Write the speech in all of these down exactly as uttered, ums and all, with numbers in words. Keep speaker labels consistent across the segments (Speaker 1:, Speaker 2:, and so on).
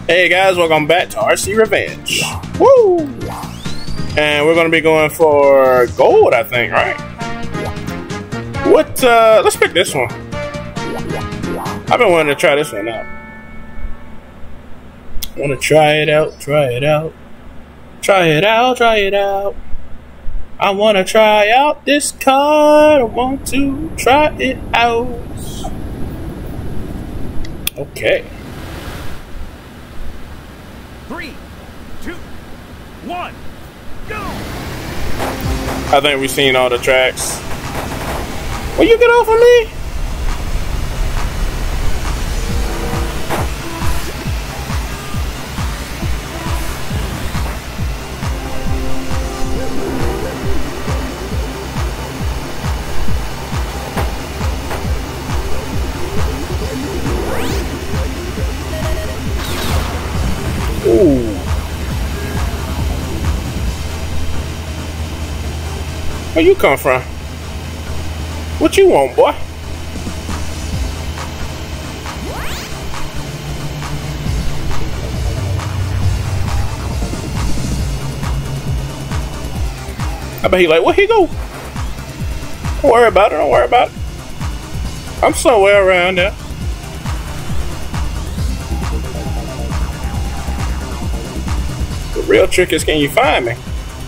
Speaker 1: Hey guys, welcome back to R C Revenge. Woo! And we're gonna be going for gold, I think, right? What, uh, let's pick this one. I've been wanting to try this one out. Wanna try it out, try it out. Try it out, try it out. I wanna try out this card. I want to try it out. Okay.
Speaker 2: Three, two, one, go!
Speaker 1: I think we've seen all the tracks. Will you get off of me? Ooh. Where you come from? What you want, boy? I bet he like, where he go? Don't worry about it, don't worry about it. I'm somewhere around there. The real trick is, can you find me?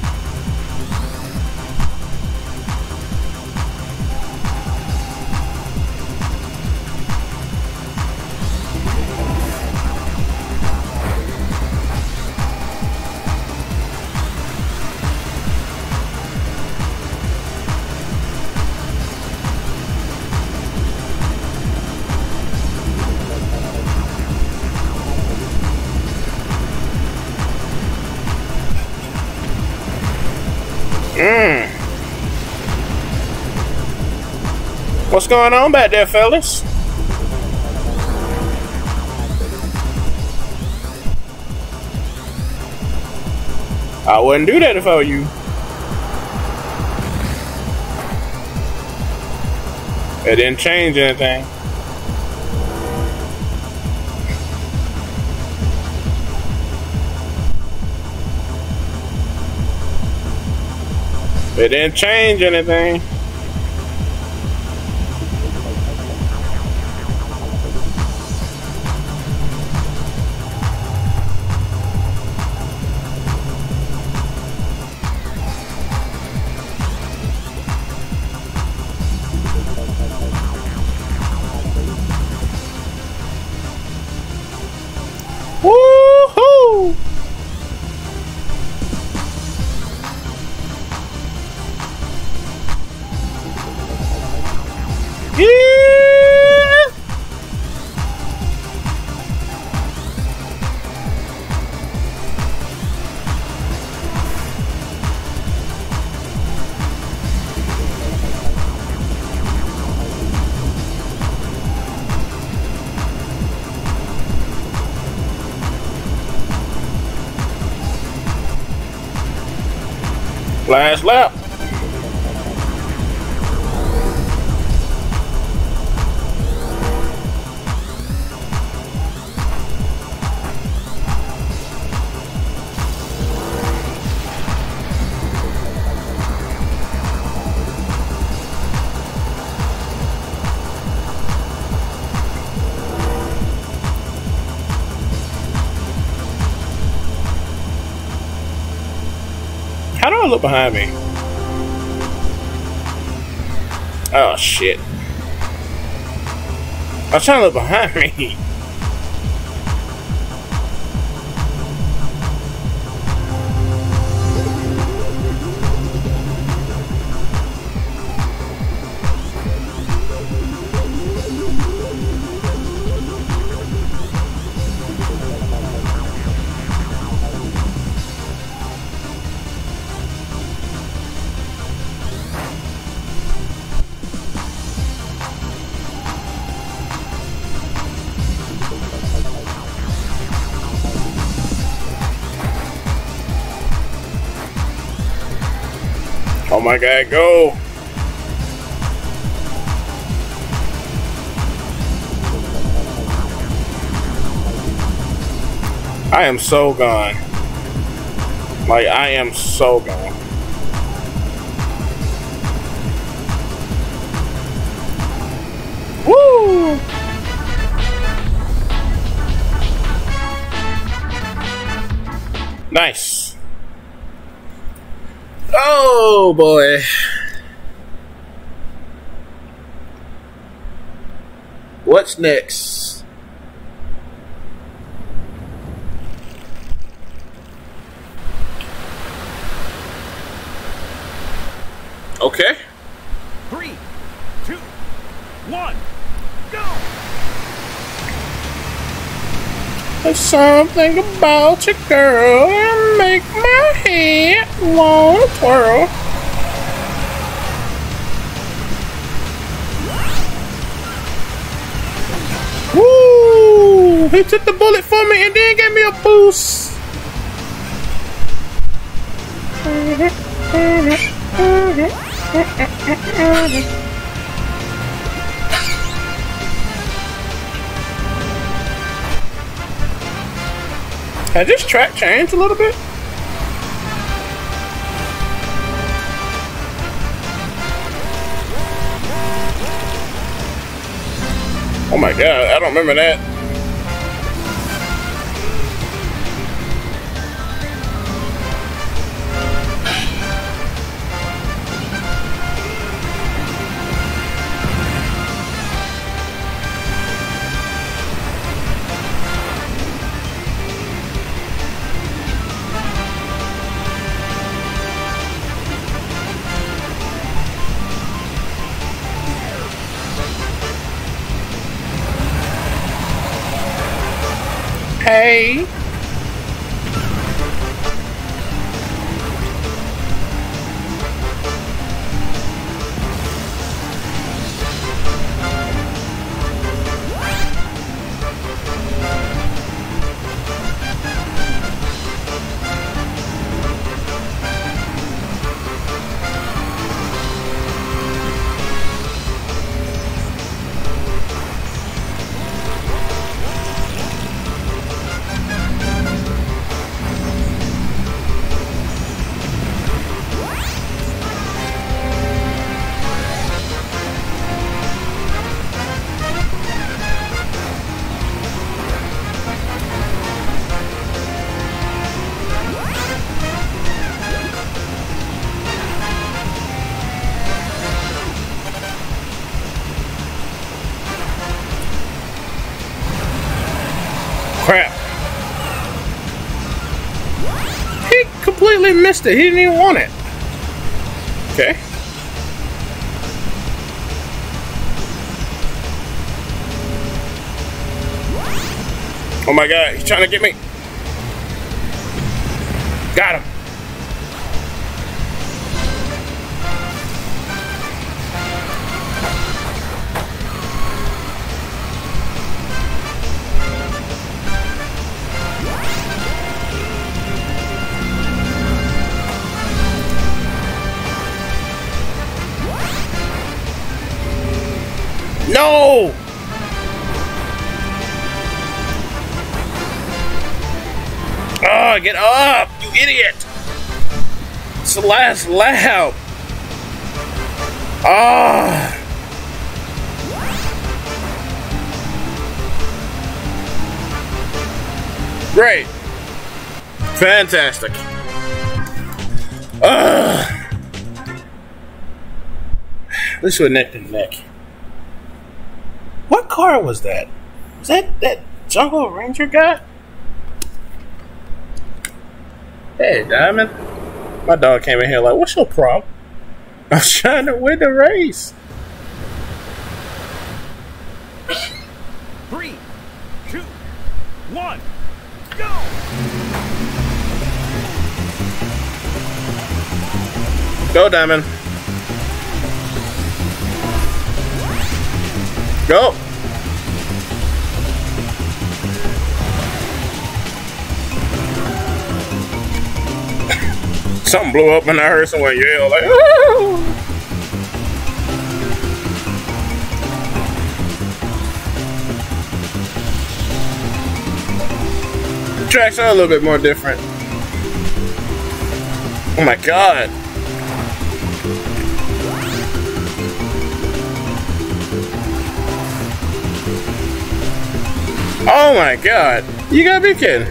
Speaker 1: Mm. What's going on back there, fellas? I wouldn't do that if I were you. It didn't change anything. It didn't change anything. Woo-hoo! Yeah. Last lap. How do I look behind me? Oh shit. I was trying to look behind me. Oh my God, go! I am so gone. Like, I am so gone. Woo! Nice. Oh boy. What's next? Okay.
Speaker 2: Three, two, one, go!
Speaker 1: There's something about you, girl, that make my head wanna twirl. Woo! He took the bullet for me and then gave me a boost. Has this track changed a little bit? Oh my god, I don't remember that. Hey. Crap. He completely missed it. He didn't even want it. Okay. Oh my god, he's trying to get me. Got him. No! Oh, get up, you idiot! It's the last lap. Ah! Great. Fantastic. Ugh. At least we're neck and neck. What car was that? Was that that Jungle Ranger guy? Hey, Diamond. My dog came in here like, what's your problem? I was trying to win the race.
Speaker 2: Three, two, one, go!
Speaker 1: Go, Diamond. Go. Something blew up and I heard someone yell like, "Ooh!" tracks are a little bit more different. Oh my god. Oh my god. You gotta be kidding.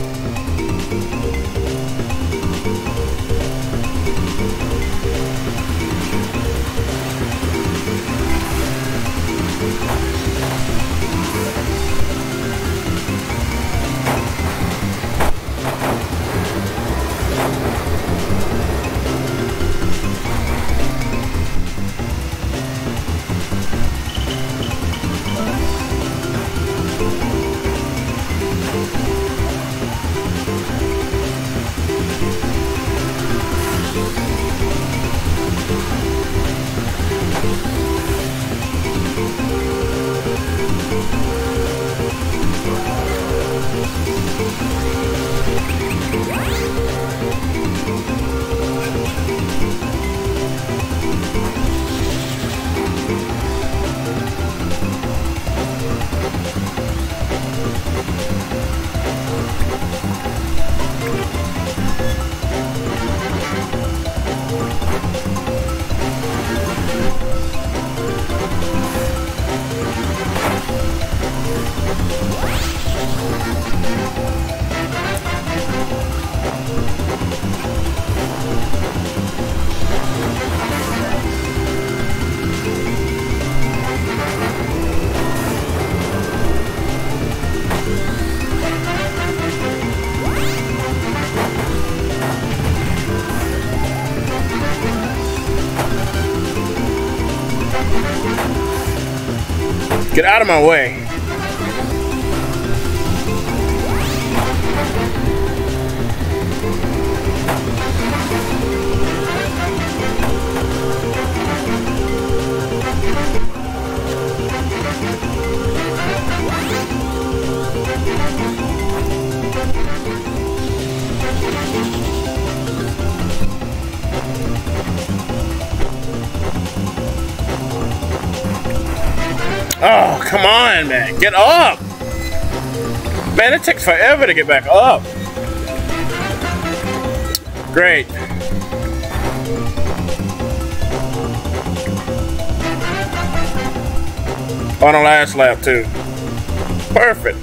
Speaker 1: Get out of my way. Oh, come on, man. Get up. Man, it takes forever to get back up. Great. On the last lap, too. Perfect.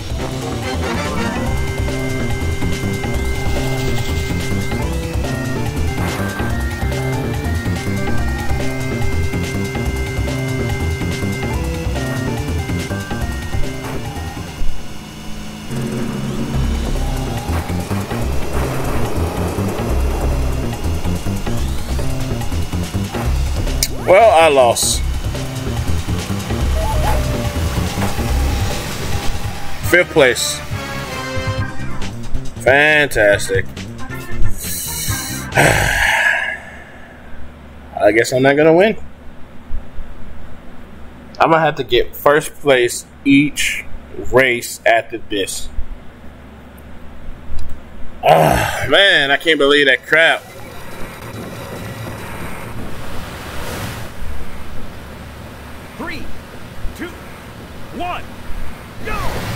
Speaker 1: Well, I lost. Fifth place. Fantastic. I guess I'm not gonna win. I'm gonna have to get first place each race after this. Ah, man, I can't believe that crap.
Speaker 2: Three, two, one, go!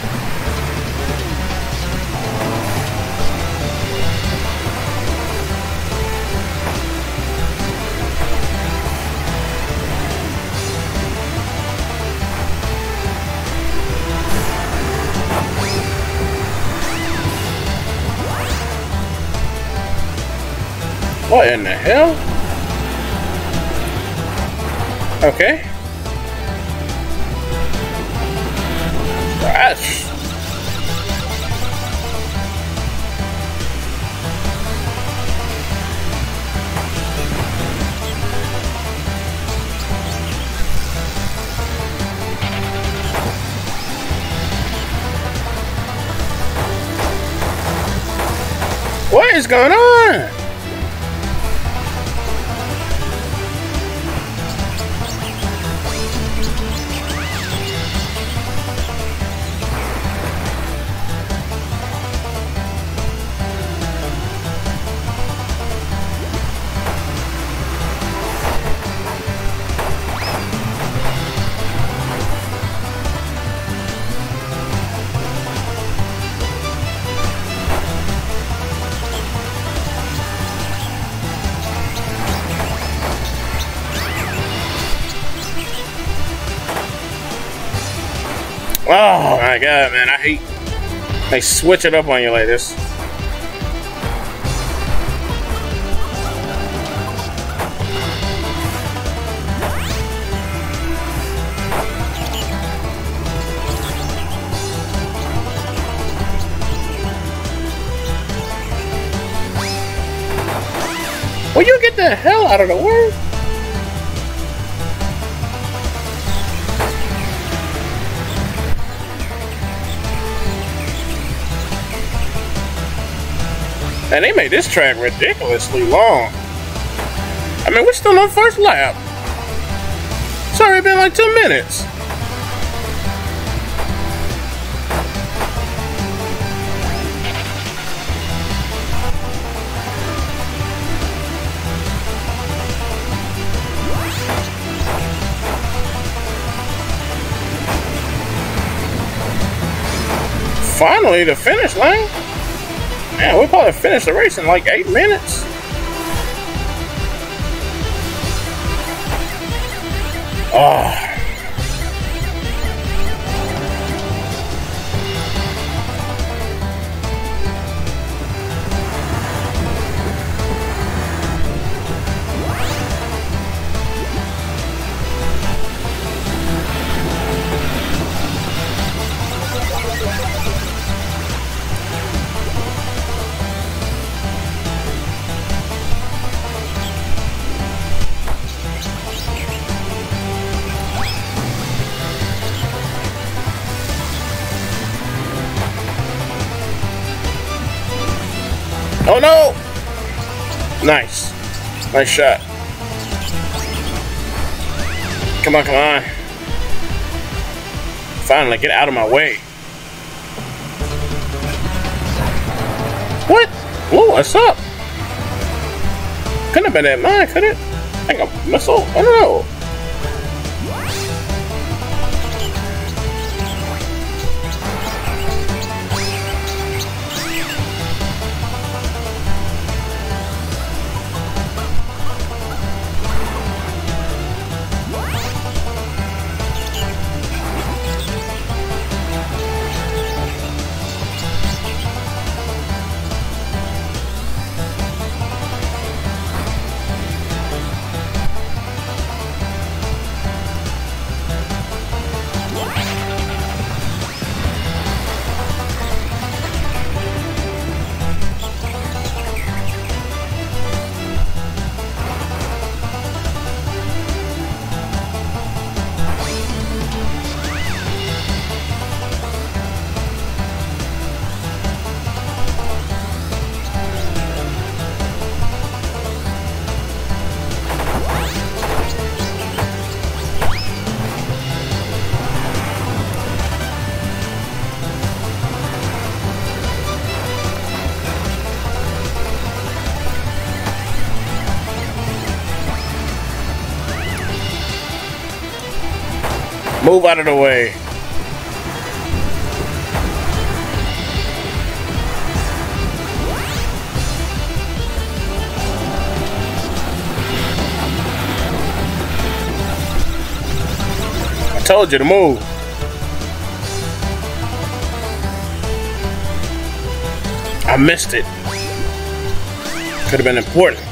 Speaker 1: What in the hell? Okay. Gosh. What is going on? Oh my god, man, I hate they switch it up on you like this. Will you get the hell out of the way? And they made this track ridiculously long. I mean, we're still on first lap. It's already been like two minutes. Finally, the finish line. Man, we'll probably finish the race in like eight minutes. Oh. Oh no! Nice. Nice shot. Come on, come on. Finally, get out of my way. What? Whoa, what's up? Couldn't have been that mine, could it? I think a missile? I don't know. Move out of the way. I told you to move. I missed it. Could have been important.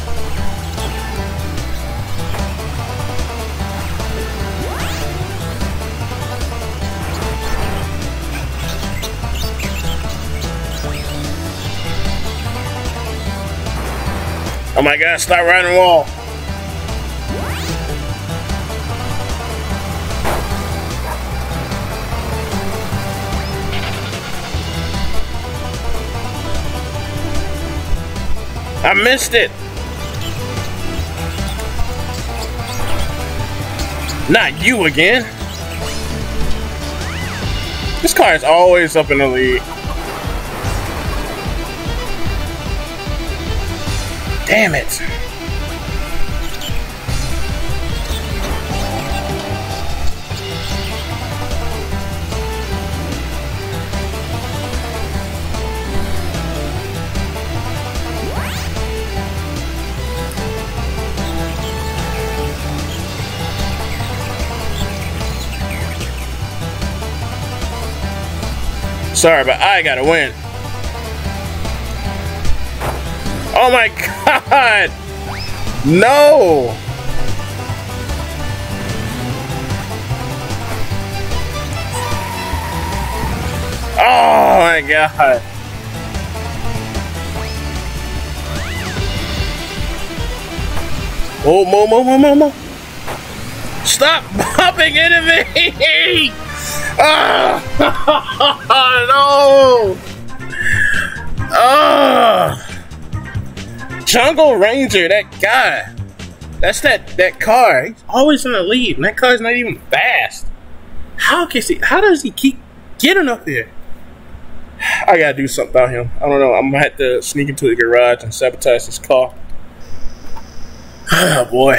Speaker 1: Oh my god, stop riding the wall. I missed it. Not you again. This car is always up in the lead. Damn it. Sorry, but I gotta win. Oh my god! No! Oh my god! Oh, more, more, more, more, more! Stop bumping into me! Ah! No! Ah! Jungle Ranger, that guy. That's that that car. He's always in the lead, and that car's not even fast. How can he? How does he keep getting up there? I gotta do something about him. I don't know. I'm gonna have to sneak into the garage and sabotage his car. Oh boy.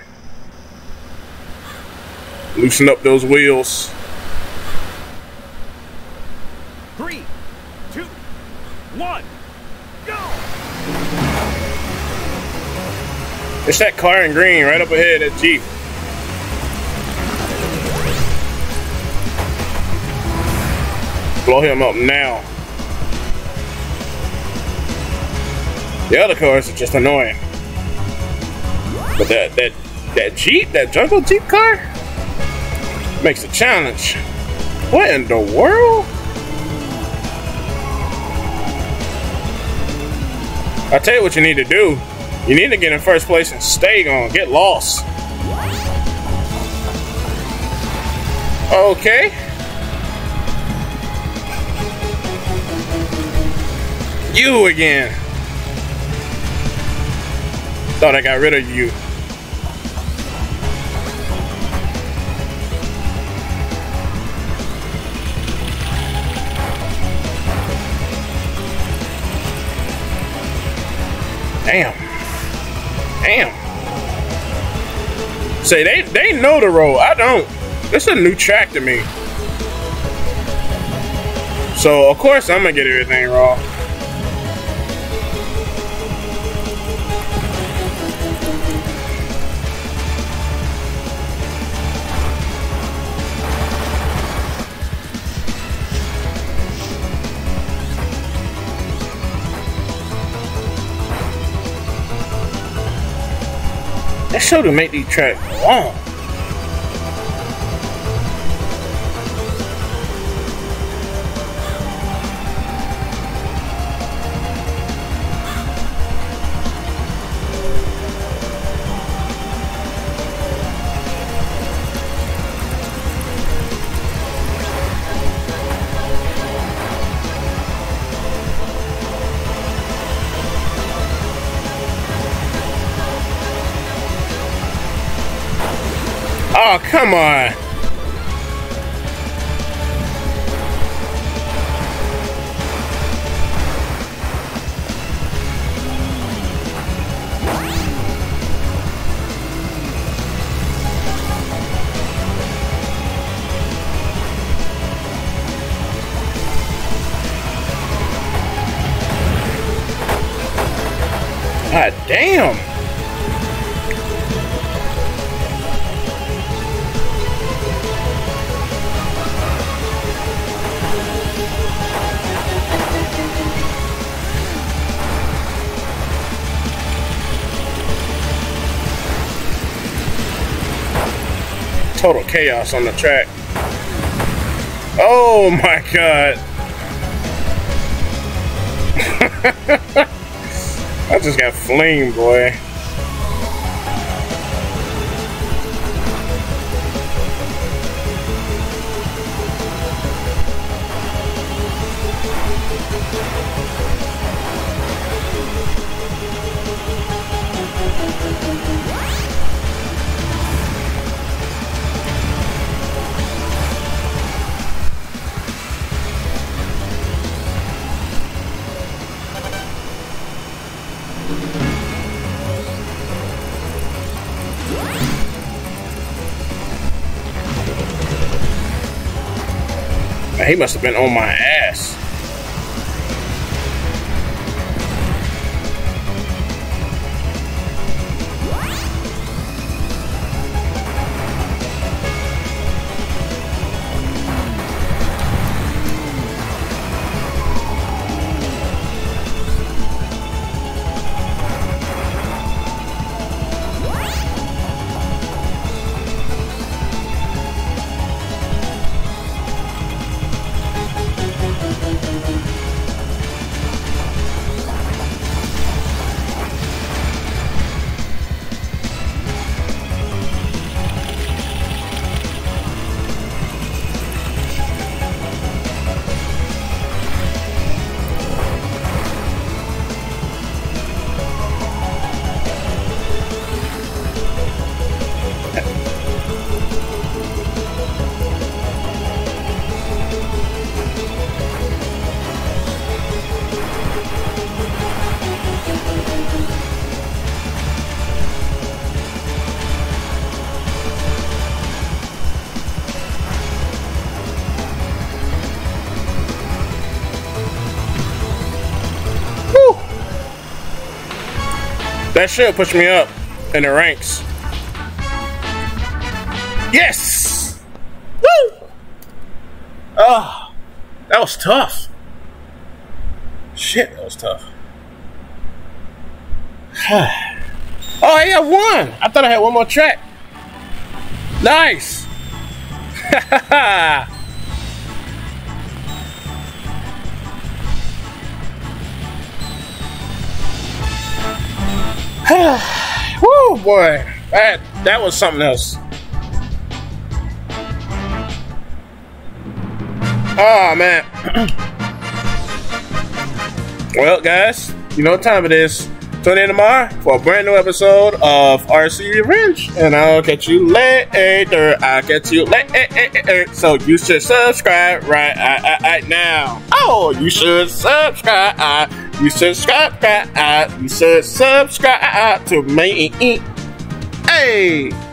Speaker 1: Loosen up those wheels.
Speaker 2: Three, two, one, go!
Speaker 1: It's that car in green right up ahead, that Jeep. Blow him up now. The other cars are just annoying. But that that that Jeep, that jungle Jeep car, makes a challenge. What in the world? I tell you what you need to do. You need to get in first place and stay gone. Get lost. Okay. You again. Thought I got rid of you. Damn. Damn. Say, they, they know the road. I don't. This is a new track to me. So, of course, I'm going to get everything wrong. That show to make these tracks long. Oh, come on. God damn. Total chaos on the track. Oh my god. I just got flamed, boy. He must have been on my ass. That should push me up in the ranks. Yes! Woo! Oh, that was tough. Shit, that was tough. Oh, I have one. I thought I had one more track. Nice. Woo, boy. That, that was something else. Oh, man. Well, guys, you know what time it is. Tune in tomorrow for a brand new episode of R C Revenge. And I'll catch you later. I'll catch you later. So you should subscribe right, right, right now. Oh, you should subscribe. You should subscribe. You should subscribe to me. Hey.